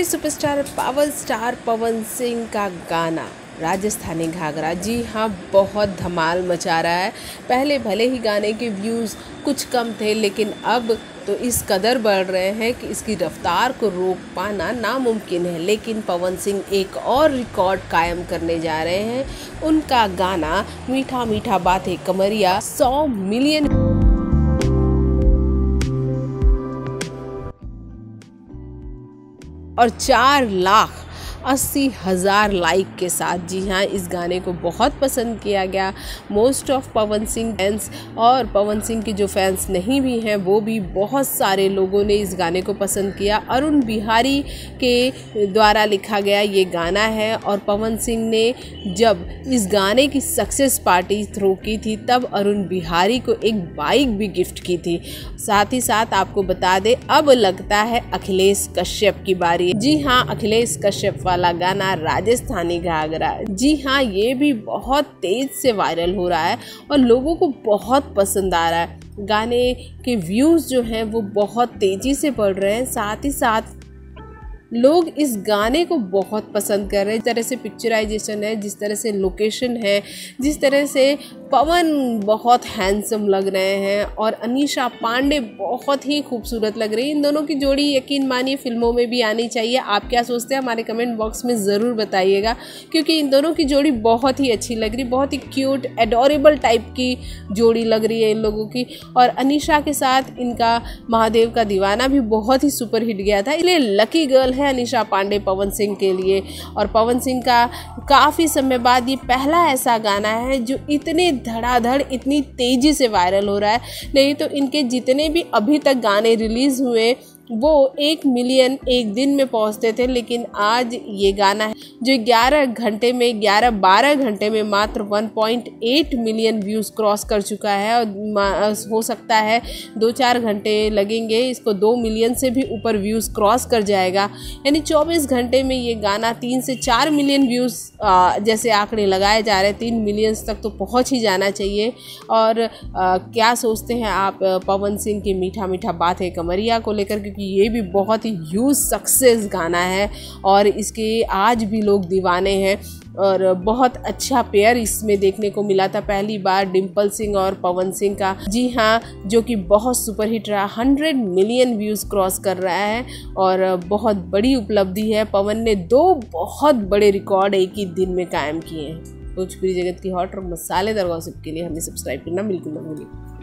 Bhojpuri superstar power star Pawan Singh का गाना राजस्थानी घाघरा, जी हाँ, बहुत धमाल मचा रहा है। पहले भले ही गाने के व्यूज़ कुछ कम थे, लेकिन अब तो इस कदर बढ़ रहे हैं कि इसकी रफ्तार को रोक पाना नामुमकिन है। लेकिन पवन सिंह एक और रिकॉर्ड कायम करने जा रहे हैं। उनका गाना मीठा मीठा बातें कमरिया 100 मिलियन और 4,80,000 लाइक के साथ, जी हाँ, इस गाने को बहुत पसंद किया गया। Most of Pawan Singh fans और पवन सिंह के जो फैंस नहीं भी हैं वो भी बहुत सारे लोगों ने इस गाने को पसंद किया। अरुण बिहारी के द्वारा लिखा गया ये गाना है और पवन सिंह ने जब इस गाने की सक्सेस पार्टी थ्रो की थी तब अरुण बिहारी को एक बाइक भी गिफ्ट की थी। साथ ही साथ आपको बता दें, अब लगता है अखिलेश कश्यप की बारी। जी हाँ, अखिलेश कश्यप वाला गाना राजस्थानी घाघरा, जी हाँ, ये भी बहुत तेज से वायरल हो रहा है और लोगों को बहुत पसंद आ रहा है। गाने के व्यूज़ जो हैं वो बहुत तेज़ी से बढ़ रहे हैं। साथ ही साथ लोग इस गाने को बहुत पसंद कर रहे हैं। जिस तरह से पिक्चराइजेशन है, जिस तरह से लोकेशन है, जिस तरह से पवन बहुत हैंडसम लग रहे हैं और अनीशा पांडे बहुत ही खूबसूरत लग रही है। इन दोनों की जोड़ी यकीन मानिए फिल्मों में भी आनी चाहिए। आप क्या सोचते हैं हमारे कमेंट बॉक्स में ज़रूर बताइएगा, क्योंकि इन दोनों की जोड़ी बहुत ही अच्छी लग रही, बहुत ही क्यूट एडोरेबल टाइप की जोड़ी लग रही है इन लोगों की। और अनीशा के साथ इनका महादेव का दीवाना भी बहुत ही सुपरहिट गया था, इसलिए लकी गर्ल है अनीशा पांडे पवन सिंह के लिए। और पवन सिंह का काफ़ी समय बाद ये पहला ऐसा गाना है जो इतने धड़ाधड़ इतनी तेज़ी से वायरल हो रहा है। नहीं तो इनके जितने भी अभी तक गाने रिलीज़ हुए वो 1 मिलियन एक दिन में पहुंचते थे, लेकिन आज ये गाना है जो 11-12 घंटे में मात्र 1.8 मिलियन व्यूज़ क्रॉस कर चुका है। और हो सकता है 2-4 घंटे लगेंगे, इसको 2 मिलियन से भी ऊपर व्यूज़ क्रॉस कर जाएगा। यानी 24 घंटे में ये गाना 3 से 4 मिलियन व्यूज़ जैसे आंकड़े लगाए जा रहे हैं, 3 मिलियन तक तो पहुँच ही जाना चाहिए। और क्या सोचते हैं आप पवन सिंह की मीठा मीठा बातें कमरिया को लेकर, क्योंकि ये भी बहुत ही ह्यूज सक्सेस गाना है और इसके आज भी लोग दीवाने हैं। और बहुत अच्छा पेयर इसमें देखने को मिला था पहली बार, डिम्पल सिंह और पवन सिंह का, जी हाँ, जो कि बहुत सुपरहिट रहा। 100 मिलियन व्यूज़ क्रॉस कर रहा है और बहुत बड़ी उपलब्धि है। पवन ने 2 बहुत बड़े रिकॉर्ड एक ही दिन में कायम किए हैं। भोजपुरी जगत की हॉट और मसालेदार गॉसिप के लिए हमें सब्सक्राइब करना बिल्कुल ना भूलिए।